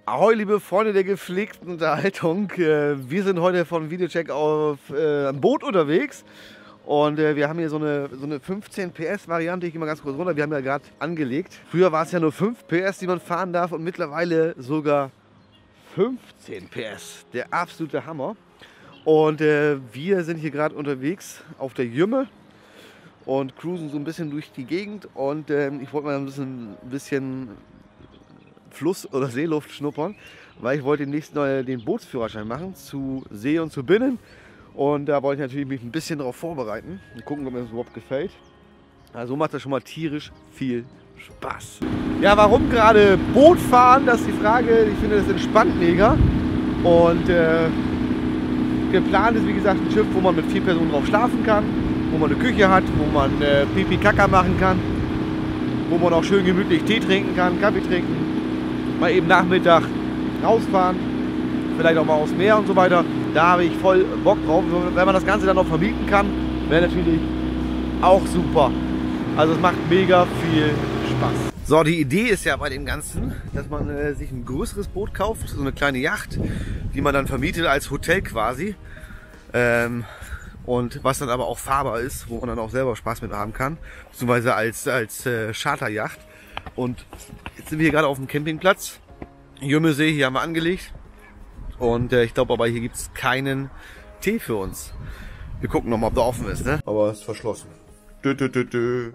Ahoi, liebe Freunde der gepflegten Unterhaltung. Wir sind heute von Videocheck auf einem Boot unterwegs. Und wir haben hier so eine 15 PS Variante. Ich gehe mal ganz kurz runter. Wir haben ja gerade angelegt. Früher war es ja nur 5 PS, die man fahren darf. Und mittlerweile sogar 15 PS. Der absolute Hammer. Und wir sind hier gerade unterwegs auf der Jümme. Und cruisen so ein bisschen durch die Gegend. Und ich wollte mal ein bisschen Fluss- oder Seeluft schnuppern, weil ich wollte demnächst den Bootsführerschein machen, zu See und zu Binnen. Und da wollte ich natürlich mich ein bisschen darauf vorbereiten und gucken, ob mir das überhaupt gefällt. Also macht das schon mal tierisch viel Spaß. Ja, warum gerade Boot fahren, das ist die Frage. Ich finde, das entspannt mega. Und geplant ist, wie gesagt, ein Schiff, wo man mit 4 Personen drauf schlafen kann, wo man eine Küche hat, wo man Pipi-Kaka machen kann, wo man auch schön gemütlich Tee trinken kann, Kaffee trinken. Mal eben Nachmittag rausfahren, vielleicht auch mal aufs Meer und so weiter. Da habe ich voll Bock drauf. Wenn man das Ganze dann noch vermieten kann, wäre natürlich auch super. Also es macht mega viel Spaß. So, die Idee ist ja bei dem Ganzen, dass man sich ein größeres Boot kauft, so eine kleine Yacht, die man dann vermietet als Hotel quasi. Und was dann aber auch fahrbar ist, wo man dann auch selber Spaß mit haben kann, beziehungsweise als Charterjacht. Und jetzt sind wir hier gerade auf dem Campingplatz. Jümmesee, hier haben wir angelegt. Und ich glaube aber, hier gibt es keinen Tee für uns. Wir gucken nochmal, ob der offen ist, ne? Aber es ist verschlossen. Dö, dö, dö, dö.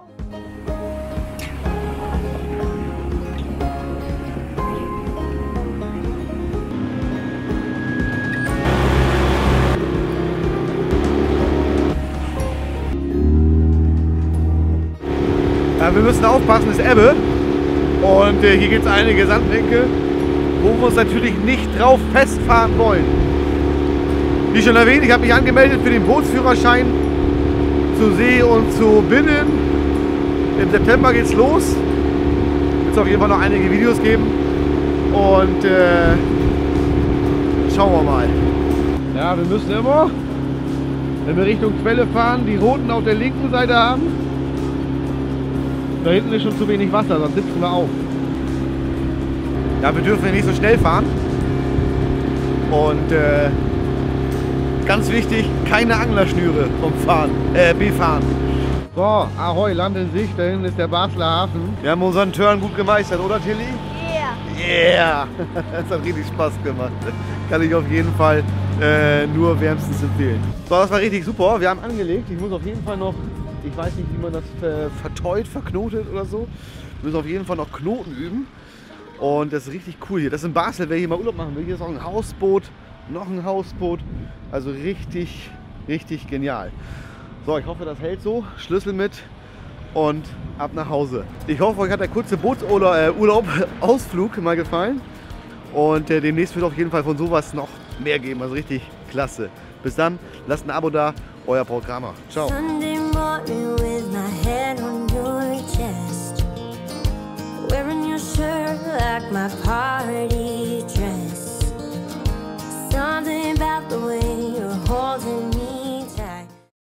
Ja, wir müssen aufpassen, es ist Ebbe. Und hier gibt es einige Sandbänke, wo wir uns natürlich nicht drauf festfahren wollen. Wie schon erwähnt, ich habe mich angemeldet für den Bootsführerschein zu See und zu Binnen. Im September geht's los. Wird es auf jeden Fall noch einige Videos geben. Und schauen wir mal. Ja, wir müssen immer, wenn wir Richtung Quelle fahren, die Routen auf der linken Seite haben. Da hinten ist schon zu wenig Wasser, sonst sitzen wir auf. Ja, wir dürfen nicht so schnell fahren. Und ganz wichtig, keine Anglerschnüre vom befahren. So, Ahoi, Land in Sicht, da hinten ist der Basler Hafen. Wir haben unseren Turn gut gemeistert, oder Tilly? Yeah! Das hat richtig Spaß gemacht. Kann ich auf jeden Fall nur wärmstens empfehlen. So, das war richtig super. Wir haben angelegt. Ich muss auf jeden Fall noch, ich weiß nicht, wie man das verknotet oder so. Wir müssen auf jeden Fall noch Knoten üben. Und das ist richtig cool hier. Das ist in Basel, wer hier mal Urlaub machen will. Hier ist auch ein Hausboot, noch ein Hausboot. Also richtig, richtig genial. So, ich hoffe, das hält so. Schlüssel mit und ab nach Hause. Ich hoffe, euch hat der kurze Ausflug mal gefallen. Und demnächst wird auf jeden Fall von sowas noch mehr geben. Also richtig klasse. Bis dann, lasst ein Abo da. Euer Programmer. Ciao. Wearing your shirt like my party